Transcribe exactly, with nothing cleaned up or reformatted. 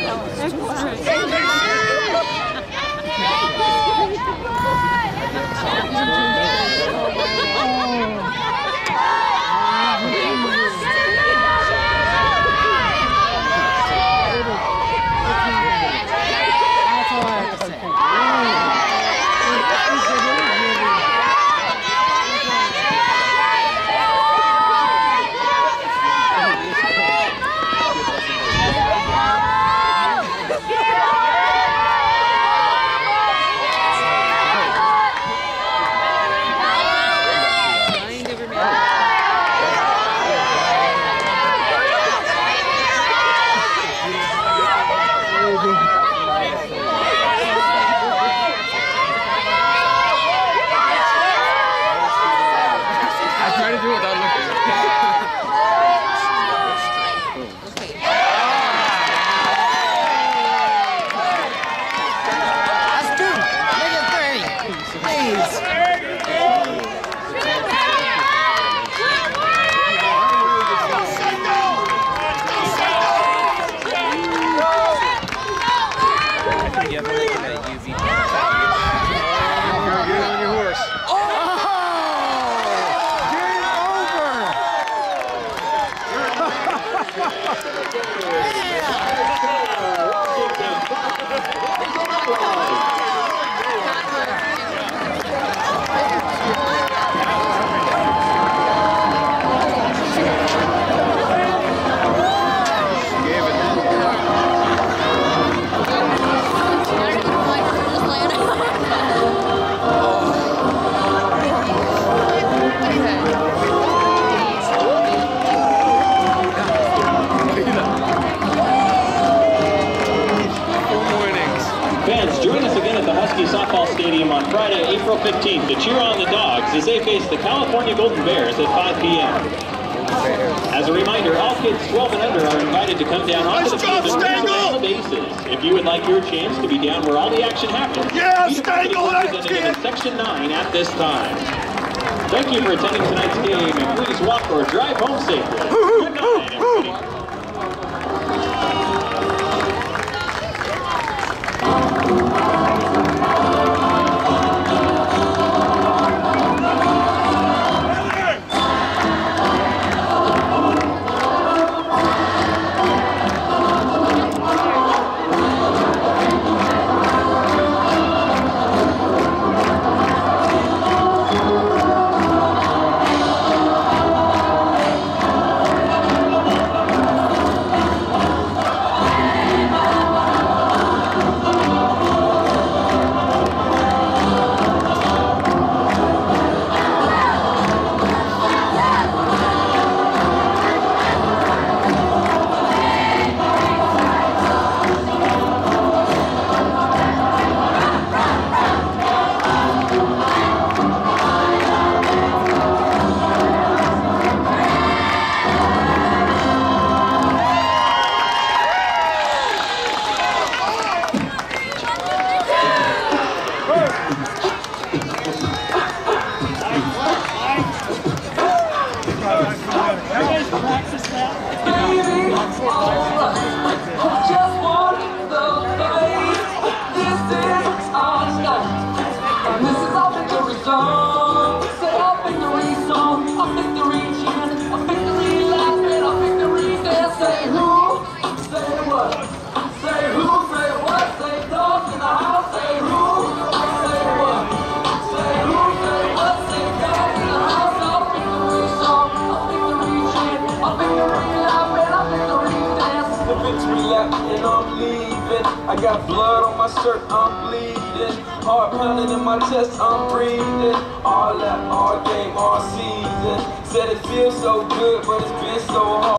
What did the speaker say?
Join us again at the Huskies softball stadium on Friday, April fifteenth to cheer on the Dogs as they face the California Golden Bears at five P M As a reminder, all kids twelve and under are invited to come down onto the field and around the bases. If you would like your chance to be down where all the action happens, yeah, Stangle, representative in Section nine at this time. Thank you for attending tonight's game, and please walk or drive home safely. Good night, everybody. And I'm leaving. I got blood on my shirt, I'm bleeding. Heart pounding in my chest, I'm breathing. All that, all game, all season. Said it feels so good, but it's been so hard.